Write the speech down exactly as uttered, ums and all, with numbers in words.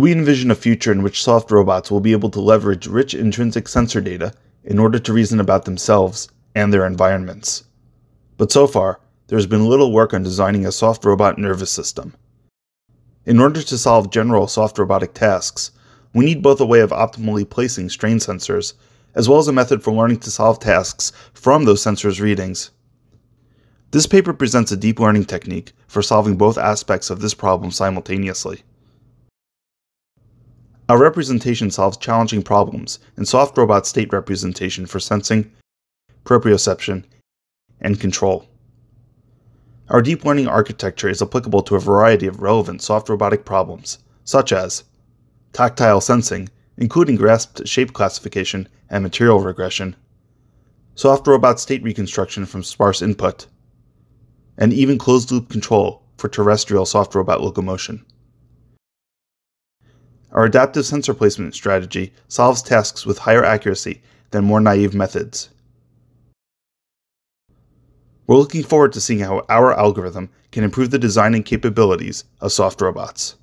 We envision a future in which soft robots will be able to leverage rich intrinsic sensor data in order to reason about themselves and their environments. But so far, there has been little work on designing a soft robot nervous system. In order to solve general soft robotic tasks, we need both a way of optimally placing strain sensors, as well as a method for learning to solve tasks from those sensors' readings. This paper presents a deep learning technique for solving both aspects of this problem simultaneously. Our representation solves challenging problems in soft robot state representation for sensing, proprioception, and control. Our deep learning architecture is applicable to a variety of relevant soft robotic problems, such as tactile sensing, including grasped shape classification and material regression, soft robot state reconstruction from sparse input, and even closed-loop control for terrestrial soft robot locomotion. Our adaptive sensor placement strategy solves tasks with higher accuracy than more naive methods. We're looking forward to seeing how our algorithm can improve the design and capabilities of soft robots.